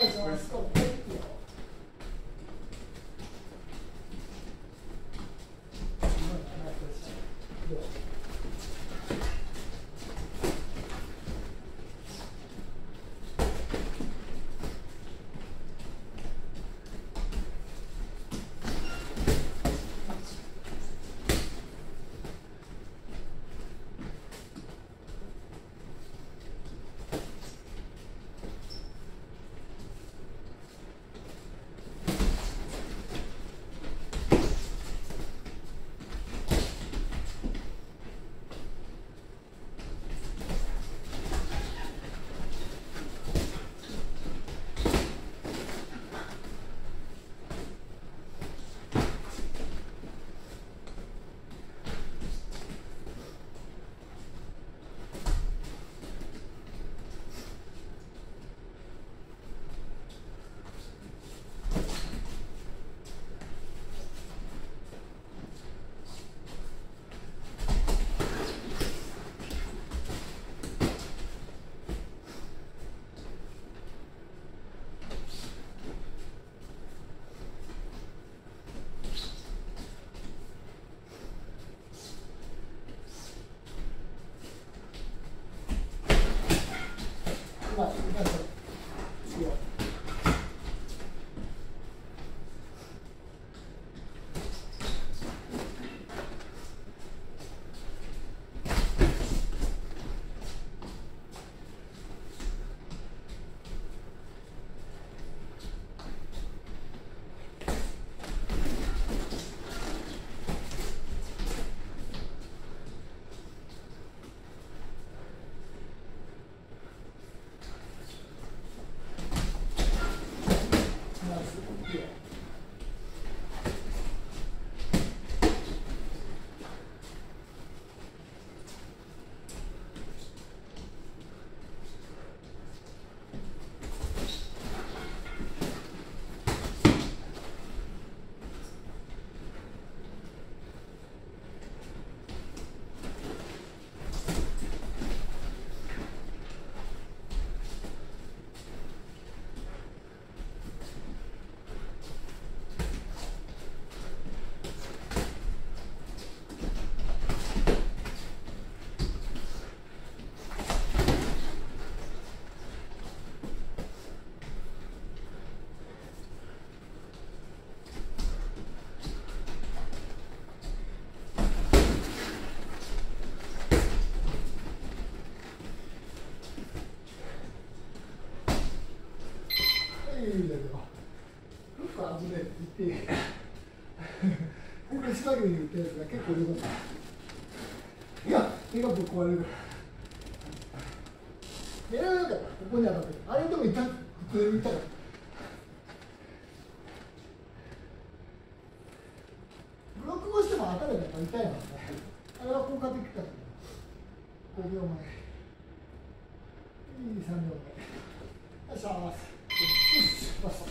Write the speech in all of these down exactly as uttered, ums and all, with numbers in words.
いします。これ、はい、いいよ。まあ、いいよ。いいんだけど、フック外れって言って、これ下着に言ったやつが結構良かった。いや、手がぶっ壊れる。狙わなかった、ここに当たって。あれでも痛く、普通に痛かった。ブロックをしても当たれば痛いのね。あれは効果的かと。ごびょうまえ。いいさんびょうめ。よいしょー。よし、ラスト。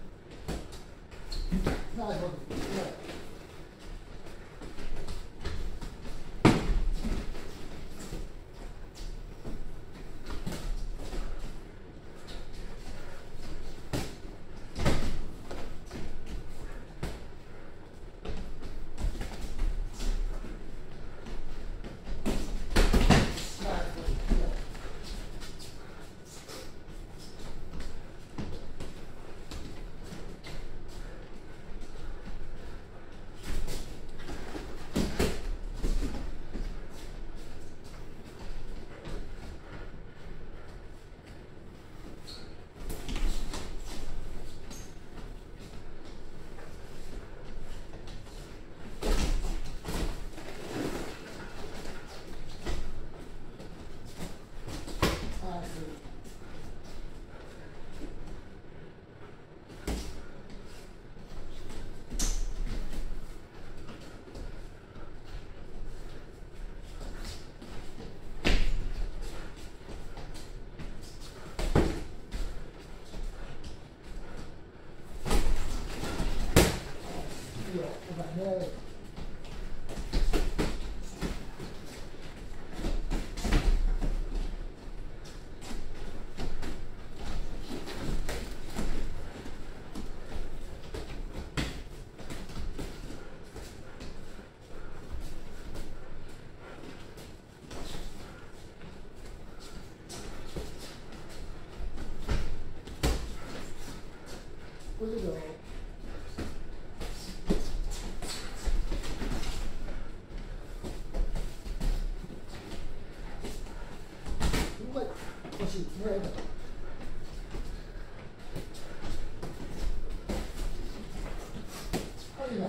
なるほど。 ね。ごじゅうびょう。うまい。惜しいですね。はい、はい。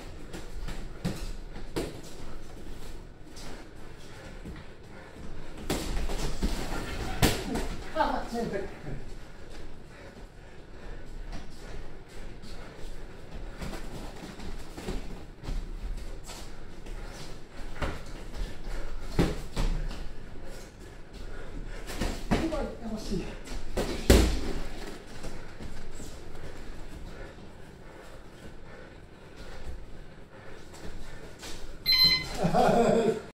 あ、間違えた。欲しい。